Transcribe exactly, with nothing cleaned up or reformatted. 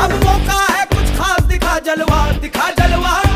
अब मौका है कुछ खास, दिखा जलवा दिखा जलवा।